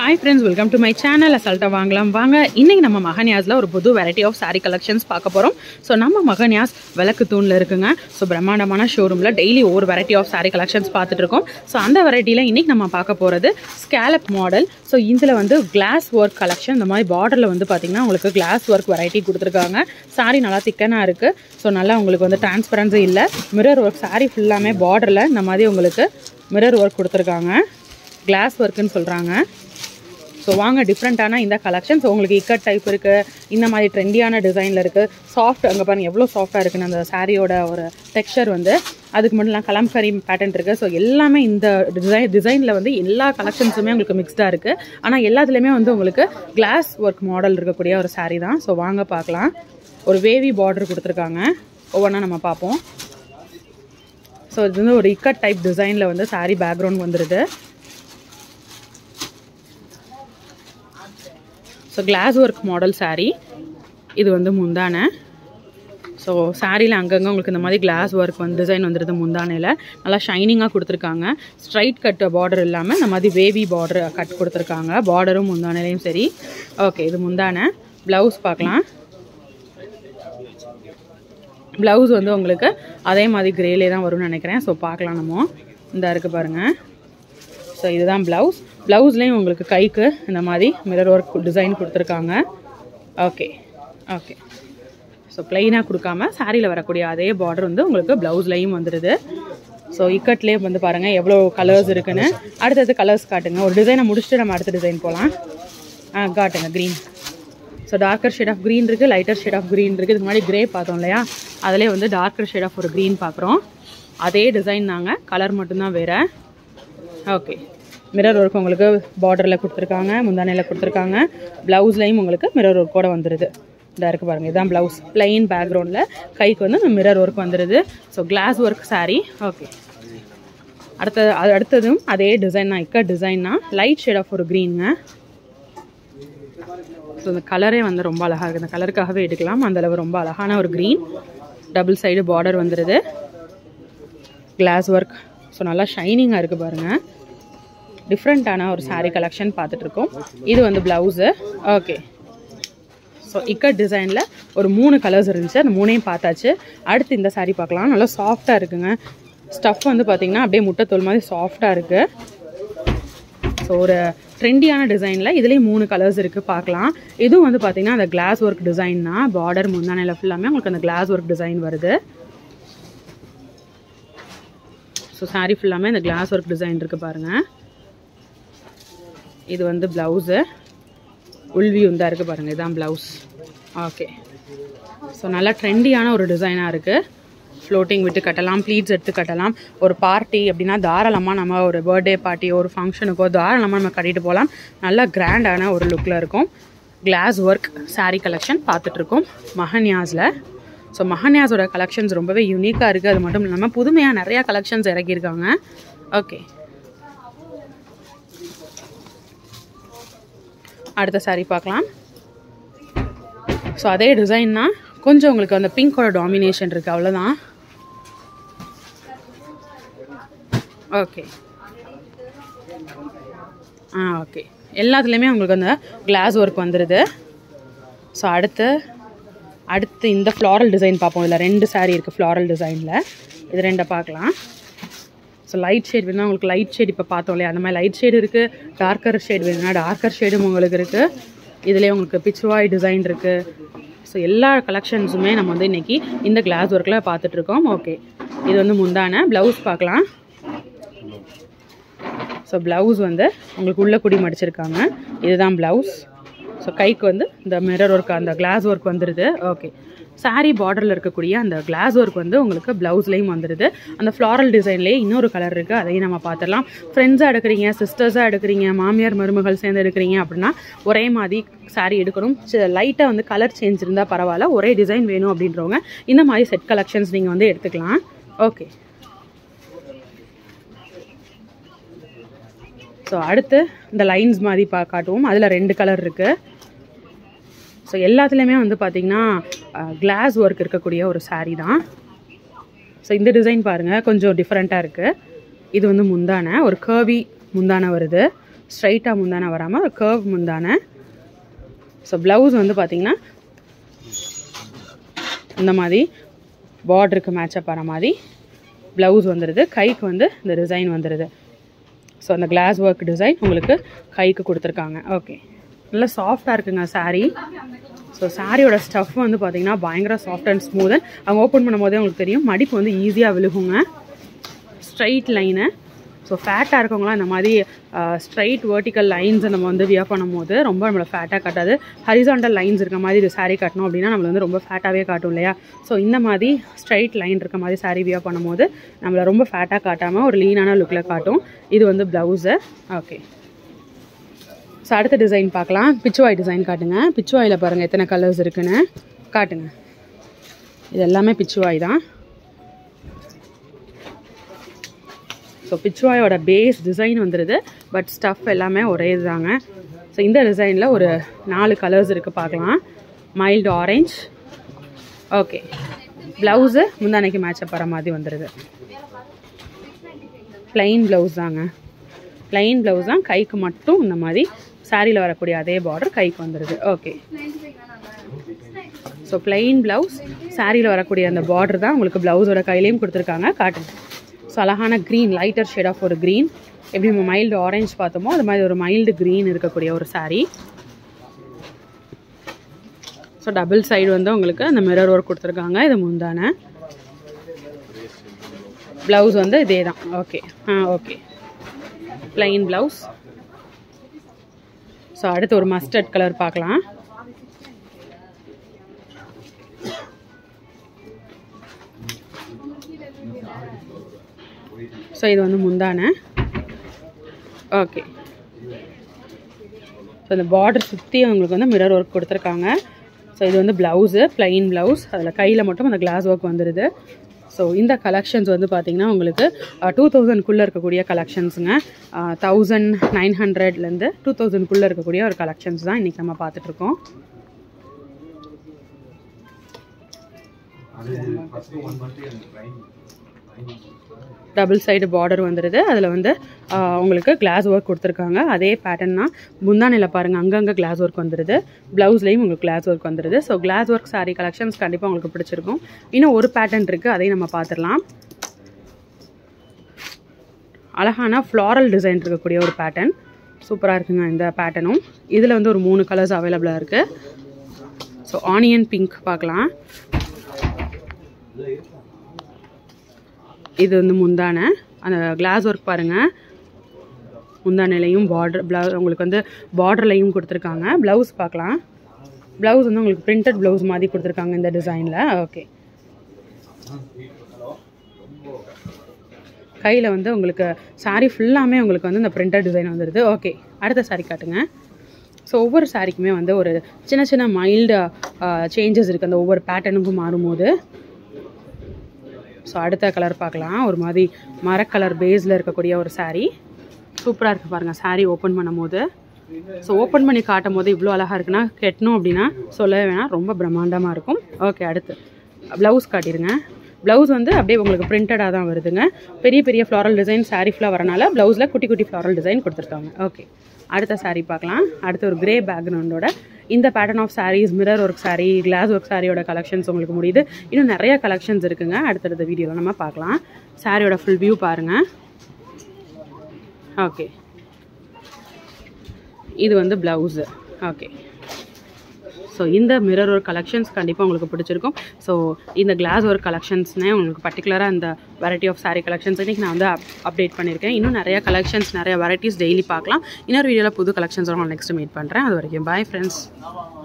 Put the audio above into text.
Hi friends, welcome to my channel. Asalta vaangalam vaanga. இன்னைக்கு நம்ம மகன்யாஸ்ல ஒரு புது variety of saree collections பார்க்க போறோம். So நம்ம மகன்யாஸ் விளக்குத்தூண்ல இருக்குங்க. So பிரம்மாண்டமான ஷோரூம்ல டெய்லி ஒரு variety of saree collections பார்த்துட்டு இருக்கோம். So அந்த வெரைட்டில இன்னைக்கு நம்ம பார்க்க போறது scallop model. So இதுல வந்து glass work collection. இந்த மாதிரி borderல வந்து பாத்தீங்கன்னா உங்களுக்கு glass work variety கொடுத்திருக்காங்க. saree நல்லா திக்கனா இருக்கு. So நல்லா உங்களுக்கு வந்து transparency இல்ல. mirror work saree ஃபுல்லாமே borderல இந்த மாதிரி உங்களுக்கு mirror work கொடுத்திருக்காங்க. glass work ன்னு சொல்றாங்க. So வாங்க டிஃப்ரெண்டான இந்த கலெக்ஷன்ஸ் உங்களுக்கு இக்கட் டைப் இருக்கு இந்த மாதிரி ட்ரெண்டியான டிசைன்ல இருக்கு சாஃப்ட் அங்க பாருங்க எவ்வளவு சாஃப்ட்டா இருக்குன்னு அந்த சாரியோட ஒரு டெக்ஸ்சர் வந்து அதுக்கு முன்னலாம் கலம்கரி பேட்டர்ன் இருக்கு ஸோ எல்லாமே இந்த டிசைன்ல வந்து எல்லா கலெக்ஷன்ஸுமே உங்களுக்கு மிக்ஸ்டா இருக்கு ஆனா எல்லாத்துலயுமே வந்து உங்களுக்கு கிளாஸ் ஒர்க் மாடல் இருக்கக்கூடிய ஒரு சாரி தான் ஸோ வாங்க பார்க்கலாம் ஒரு வேவி பார்டர் கொடுத்துருக்காங்க ஒவ்வொன்றா நம்ம பார்ப்போம் ஸோ இது வந்து ஒரு இக்கட் டைப் டிசைன்ல வந்து சாரி பேக்ரவுண்ட் வந்துருது So glass work model saree இது வந்து முந்தான ஸோ சாரியில் அங்கங்கே உங்களுக்கு இந்த மாதிரி கிளாஸ் ஒர்க் வந்து டிசைன் வந்துடுது முந்தானையில் நல்லா ஷைனிங்காக கொடுத்துருக்காங்க ஸ்ட்ரைட் கட் பார்டர் இல்லாமல் இந்த மாதிரி வேவி பார்டர் கட் கொடுத்துருக்காங்க பார்டரும் முந்தானையிலையும் சரி ஓகே இது முந்தான ப்ளவுஸ் பார்க்கலாம் ப்ளவுஸ் வந்து உங்களுக்கு அதே மாதிரி கிரேலே தான் வரும்னு நினைக்கிறேன் ஸோ பார்க்கலாம் நம்ம இந்த இருக்குது பாருங்கள் ஸோ இதுதான் ப்ளவுஸ் ப்ளவுஸ்லேயும் உங்களுக்கு கைக்கு இந்த மாதிரி மிரர் ஒர்க் டிசைன் கொடுத்துருக்காங்க ஓகே ஓகே ஸோ ப்ளைனாக கொடுக்காம சாரியில் வரக்கூடிய அதே பார்டர் வந்து உங்களுக்கு ப்ளவுஸ்லையும் வந்துடுது ஸோ இக்கட்லேயே வந்து பாருங்கள் எவ்வளோ கலர்ஸ் இருக்குன்னு அடுத்தது கலர்ஸ் காட்டுங்க ஒரு டிசைனை முடிச்சுட்டு நம்ம அடுத்த டிசைன் போகலாம் காட்டுங்க green so darker shade of green இருக்குது லைட்டர் ஷேட் ஆஃப் க்ரீன் இருக்குது இதுக்கு முன்னாடி கிரே பார்த்தோம் இல்லையா அதிலே வந்து டார்க்கர் ஷேட் ஆஃப் ஒரு க்ரீன் பார்க்குறோம் அதே டிசைன் தாங்க கலர் மட்டும்தான் வேறு ஓகே மிரர் ஒர்க் உங்களுக்கு பார்டரில் கொடுத்துருக்காங்க முந்தானையில் கொடுத்துருக்காங்க ப்ளவுஸ்லையும் உங்களுக்கு மிரர் ஒர்க்கோட வந்துடுது இதாக இருக்குது பாருங்கள் இதுதான் ப்ளவுஸ் பிளைன் பேக்ரவுண்டில் கைக்கு வந்து இந்த மிரர் ஒர்க் வந்துடுது so glass work sari okay அடுத்ததும் அதே டிசைன் தான் இக்க டிசைன்னா லைட் ஷேட் ஆஃப் ஒரு க்ரீனுங்க ஸோ இந்த கலரே வந்து ரொம்ப அழகாக இருக்குது இந்த கலருக்காகவே எடுக்கலாம் அந்தளவு ரொம்ப அழகான ஒரு க்ரீன் டபுள் சைடு பார்டர் வந்துடுது கிளாஸ் ஒர்க் ஸோ நல்லா ஷைனிங்காக இருக்குது பாருங்கள் டிஃப்ரெண்ட்டான ஒரு சாரீ கலெக்ஷன் பார்த்துட்ருக்கோம் இது வந்து ப்ளவுஸு ஓகே ஸோ இக்கட் டிசைனில் ஒரு 3 கலர்ஸ் இருந்துச்சு அந்த 3ஐயும் பார்த்தாச்சு அடுத்து இந்த சாரீ பார்க்கலாம் நல்லா சாஃப்டாக இருக்குங்க ஸ்டஃப் வந்து பார்த்திங்கன்னா அப்படியே முட்டைத்தோல் மாதிரி சாஃப்டாக இருக்குது ஸோ ஒரு ட்ரெண்டியான டிசைனில் இதுலேயும் 3 கலர்ஸ் இருக்குது பார்க்கலாம் இதுவும் வந்து பார்த்திங்கன்னா அந்த கிளாஸ் ஒர்க் டிசைன் தான் பார்டர் முந்தானையில் ஃபுல்லாமே உங்களுக்கு அந்த கிளாஸ் ஒர்க் டிசைன் வருது ஸோ சாரீ ஃபுல்லாமே இந்த கிளாஸ் ஒர்க் டிசைன் இருக்குது பாருங்கள் இது வந்து ப்ளவுஸு உள்வியூ தான் இருக்குது பாருங்கள் இதுதான் ப்ளவுஸ் ஓகே ஸோ நல்லா ட்ரெண்டியான ஒரு டிசைனாக இருக்குது ஃப்ளோட்டிங் விட்டு கட்டலாம் ப்ளீட்ஸ் எடுத்து கட்டலாம் ஒரு பார்ட்டி அப்படின்னா தாராளமாக நம்ம ஒரு பர்த்டே பார்ட்டி ஒரு ஃபங்க்ஷனுக்கோ தாராளமாக நம்ம கட்டிட்டு போகலாம் நல்லா கிராண்டான ஒரு லுக்கில் இருக்கும் கிளாஸ் ஒர்க் சாரீ கலெக்ஷன் பார்த்துட்ருக்கோம் மகன்யாஸில் ஸோ மகன்யாஸோட கலெக்ஷன்ஸ் ரொம்பவே யூனிக்காக இருக்குது அது மட்டும் இல்லாமல் புதுமையாக நிறையா கலெக்ஷன்ஸ் இறக்கியிருக்காங்க ஓகே அடுத்த சாரீ பார்க்கலாம் ஸோ அதே டிசைன்னா கொஞ்சம் உங்களுக்கு அந்த பிங்கோட டாமினேஷன் இருக்குது அவ்வளோதான் ஓகே ஓகே எல்லாத்துலேயுமே உங்களுக்கு அந்த கிளாஸ் ஒர்க் வந்துடுது ஸோ அடுத்து இந்த ஃப்ளாரல் டிசைன் பார்ப்போம் இதில் 2 சாரீ இருக்குது ஃப்ளாரல் டிசைனில் இது 2 பார்க்கலாம் ஸோ லைட் ஷேட் வேணும்னா உங்களுக்கு லைட் ஷேட் இப்போ பார்த்தோம் இல்லையா அந்த மாதிரி லைட் ஷேடு இருக்குது டார்க்கர் ஷேட் வேணும்னா டார்க்கர் ஷேடும் உங்களுக்கு இருக்குது இதிலே உங்களுக்கு பிச்சுவாய் டிசைன் இருக்குது ஸோ எல்லா கலெக்ஷன்ஸுமே நம்ம வந்து இன்றைக்கி இந்த கிளாஸ் ஒர்க்கில் பார்த்துட்ருக்கோம் ஓகே இது வந்து முந்தான ப்ளவுஸ் பார்க்கலாம் ஸோ ப்ளவுஸ் வந்து உங்களுக்கு உள்ள குடி மடிச்சிருக்காங்க இதுதான் ப்ளவுஸ் ஸோ கைக்கு வந்து இந்த மிரர் ஒர்க் அந்த கிளாஸ் ஒர்க் வந்துடுது ஓகே சாரீ பார்டரில் இருக்கக்கூடிய அந்த கிளாஸ் ஒர்க் வந்து உங்களுக்கு ப்ளவுஸ்லேயும் வந்துடுது அந்த ஃப்ளாரல் டிசைன்லேயே இன்னொரு கலர் இருக்குது அதையும் நம்ம பார்த்துடலாம் ஃப்ரெண்ட்ஸாக எடுக்கிறீங்க சிஸ்டர்ஸாக எடுக்கிறீங்க மாமியார் மருமகள் சேர்ந்து எடுக்கிறீங்க அப்படின்னா ஒரே மாதிரி சாரீ எடுக்கணும் லைட்டாக வந்து கலர் சேஞ்ச் இருந்தால் பரவாயில்ல ஒரே டிசைன் வேணும் அப்படின்றவங்க இந்த மாதிரி செட் கலெக்ஷன்ஸ் நீங்கள் வந்து எடுத்துக்கலாம் ஓகே ஸோ அடுத்து இந்த லைன்ஸ் மாதிரி காட்டுவோம் அதில் 2 கலர் இருக்குது ஸோ எல்லாத்துலேயுமே வந்து பார்த்திங்கன்னா கிளாஸ் ஒர்க் இருக்கக்கூடிய ஒரு சாரீ தான் ஸோ இந்த டிசைன் பாருங்கள் கொஞ்சம் டிஃப்ரெண்ட்டாக இருக்குது இது வந்து முந்தான ஒரு கர்வி முந்தான வருது ஸ்ட்ரைட்டாக முந்தானை வராமல் ஒரு கர்வ் முந்தானை. ஸோ ப்ளவுஸ் வந்து பார்த்திங்கன்னா இந்த மாதிரி பார்டருக்கு மேட்சப் ஆகிற மாதிரி ப்ளவுஸ் வந்துடுது. கைக்கு வந்து இந்த டிசைன் வந்துடுது. ஸோ அந்த கிளாஸ் ஒர்க் டிசைன் உங்களுக்கு கைக்கு கொடுத்துருக்காங்க. ஓகே, நல்லா சாஃப்டாக இருக்குங்க சாரீ. ஸோ சாரியோட ஸ்டஃப் வந்து பார்த்திங்கன்னா பயங்கர சாஃப்ட் அண்ட் ஸ்மூத். அவங்க ஓப்பன் பண்ணும் போதே உங்களுக்கு தெரியும் மடிப்பு வந்து ஈஸியாக விழுகுங்க. Straight line. ஸோ ஃபேட்டாக இருக்கவங்களாம் இந்த மாதிரி ஸ்ட்ரைட் வெர்டிக்கல் லைன்ஸை நம்ம வந்து வியர் பண்ணும் போது ரொம்ப நம்மளை ஃபேட்டாக காட்டாது. ஹரிசாண்டல் லைன்ஸ் இருக்க மாதிரி இது சாரீ காட்டணும் அப்படின்னா நம்மளை வந்து ரொம்ப ஃபேட்டாகவே காட்டும் இல்லையா? ஸோ இந்த மாதிரி ஸ்ட்ரைட் லைன் இருக்க மாதிரி சாரீ வியர் பண்ணும்போது நம்மளை ரொம்ப ஃபேட்டாக காட்டாமல் ஒரு லீனான லுக்கில் காட்டும். இது வந்து ப்ளவுஸு. ஓகே, ஸோ அடுத்த டிசைன் பார்க்கலாம். பிச்சுவாய் டிசைன் காட்டுங்க. பிச்சுவாயில் பாருங்கள் எத்தனை கலர்ஸ் இருக்குன்னு காட்டுங்க. இது எல்லாமே பிச்சுவாய் தான். ஸோ பிச்சுவாயோட பேஸ் டிசைன் வந்துடுது. பட் ஸ்டஃப் எல்லாமே ஒரே இதுதாங்க. ஸோ இந்த டிசைனில் ஒரு 4 கலர்ஸ் இருக்குது பார்க்கலாம். Mild orange. ஓகே, ப்ளவுஸு முந்தானைக்கு மேட்சப் வர மாதிரி வந்துடுது. ப்ளைன் ப்ளவுஸ் தாங்க. ப்ளைன் ப்ளவுஸ் தான். கைக்கு மட்டும் இந்த மாதிரி சாரியில் வரக்கூடிய அதே பார்டர் கைக்கு வந்துடுது. ஓகே, ஸோ ப்ளைன் ப்ளவுஸ் சாரியில் வரக்கூடிய அந்த பார்டர் தான் உங்களுக்கு ப்ளவுஸோட கையிலையும் கொடுத்துருக்காங்க. காட்டுங்க. ஸோ அழகான க்ரீன், லைட்டர் ஷேட் ஆஃப் ஒரு க்ரீன். எப்படி நம்ம மைல்டு ஆரஞ்ச் பார்த்தோமோ அது மாதிரி ஒரு மைல்டு க்ரீன் இருக்கக்கூடிய ஒரு சாரீ. ஸோ டபுள் சைடு வந்து உங்களுக்கு அந்த மிரர் ஒர்க் கொடுத்துருக்காங்க. இது முந்தானை. ப்ளவுஸ் வந்து இதே தான். Okay, okay, plain blouse. So அடுத்து ஒரு மஸ்டர்ட் கலர் பார்க்கலாம். ஸோ இது வந்து முந்தானை. ஓகே, ஸோ இந்த பார்டர் சுற்றி உங்களுக்கு வந்து மிரர் ஒர்க் கொடுத்துருக்காங்க. ஸோ இது வந்து ப்ளவுஸு, ப்ளைன் ப்ளவுஸ். அதில் கையில் மட்டும் அந்த கிளாஸ் ஒர்க் வந்துடுது. ஸோ இந்த கலெக்ஷன்ஸ் வந்து பார்த்திங்கன்னா உங்களுக்கு 2000 இருக்கக்கூடிய கலெக்ஷன்ஸுங்க. 1900 2000 இருக்கக்கூடிய ஒரு கலெக்ஷன்ஸ் தான் இன்றைக்கி நம்ம பார்த்துட்ருக்கோம். டபுள் சைடு பார்டர் வந்துடுது. அதில் வந்து உங்களுக்கு கிளாஸ் ஒர்க் கொடுத்துருக்காங்க. அதே பேட்டர்ன் தான் முந்தானையில் பாருங்கள், அங்கங்கே கிளாஸ் ஒர்க் வந்துடுது. ப்ளவுஸ்லேயும் உங்களுக்கு கிளாஸ் ஒர்க் வந்துடுது. So glass work sari collections கண்டிப்பாக உங்களுக்கு பிடிச்சிருக்கும். இன்னும் ஒரு பேட்டர்ன் இருக்குது, அதையும் நம்ம பார்த்துடலாம். அழகான ஃப்ளாரல் டிசைன் இருக்கக்கூடிய ஒரு பேட்டர்ன். சூப்பராக இருக்குங்க இந்த பேட்டர்னும். இதில் வந்து ஒரு 3 கலர்ஸ் அவைலபிளாக இருக்குது. ஸோ ஆனியன் பிங்க் பார்க்கலாம். இது வந்து முந்தானை. அந்த கிளாஸ் ஒர்க் பாருங்கள். முந்தானையிலையும் பார்டர் உங்களுக்கு வந்து பார்டர்லையும் கொடுத்துருக்காங்க. ப்ளவுஸ் பார்க்கலாம். ப்ளவுஸ் வந்து உங்களுக்கு பிரிண்டட் ப்ளவுஸ் மாதிரி கொடுத்துருக்காங்க இந்த டிசைனில். ஓகே, கையில் வந்து உங்களுக்கு சாரீ ஃபுல்லாமே உங்களுக்கு வந்து இந்த பிரிண்டட் டிசைன் வந்துடுது. ஓகே, அடுத்த சாரீ காட்டுங்க. ஸோ ஒவ்வொரு சாரீக்குமே வந்து ஒரு சின்ன சின்ன மைல்டு சேஞ்சஸ் இருக்குது அந்த ஒவ்வொரு பேட்டர்னுக்கும் மாறும்போது. ஸோ அடுத்த கலர் பார்க்கலாம். ஒரு மாதிரி மரக்கலர் பேஸில் இருக்கக்கூடிய ஒரு சாரீ. சூப்பராக இருக்குது பாருங்கள் சாரீ ஓப்பன் பண்ணும் போது. ஸோ ஓப்பன் பண்ணி காட்டும் போது இவ்வளோ அழகாக இருக்குன்னா கெட்டணும் அப்படின்னா சொல்லவே வேணாம், ரொம்ப பிரம்மாண்டமாக இருக்கும். ஓகே, அடுத்து ப்ளவுஸ் காட்டிடுங்க. ப்ளவுஸ் வந்து அப்படியே உங்களுக்கு பிரிண்டடாக தான் வருதுங்க. பெரிய பெரிய ஃப்ளாரல் டிசைன் சாரீ ஃபுல்லாக வரனால ப்ளவுஸில் குட்டி குட்டி ஃப்ளாரல் டிசைன் கொடுத்துருக்காங்க. ஓகே, அடுத்த சாரீ பார்க்கலாம். அடுத்து ஒரு கிரே பேக்ரவுண்டோட இந்த pattern of saris, mirror work sari, glass work சாரியோட கலெக்ஷன்ஸ் உங்களுக்கு முடியுது. இன்னும் நிறைய கலெக்ஷன்ஸ் இருக்குங்க. அடுத்தடுத்த வீடியோவில் நம்ம பார்க்கலாம். சாரியோட ஃபுல் வியூ பாருங்கள். ஓகே, இது வந்து ப்ளவுஸு. ஓகே, ஸோ இந்த மிரர் ஒர்க் கலெக்ஷன்ஸ் கண்டிப்பாக உங்களுக்கு பிடிச்சிருக்கும். ஸோ இந்த கிளாஸ் ஒர்க் கலெக்ஷன்ஸ்னே உங்களுக்கு பர்டிகுலராக இந்த வெரைட்டி ஆஃப் சாரீ கலெக்ஷன்ஸ் இன்றைக்கி நான் வந்து அப்டேட் பண்ணியிருக்கேன். இன்னும் நிறைய கலெக்ஷன்ஸ், நிறைய வெரைட்டிஸ் டெய்லி பார்க்கலாம். இன்னொரு வீடியோவில் புது கலெக்ஷன்ஸோட நெக்ஸ்ட் மீட் பண்ணுறேன். அது வரைக்கும் பாய் ஃப்ரெண்ட்ஸ்.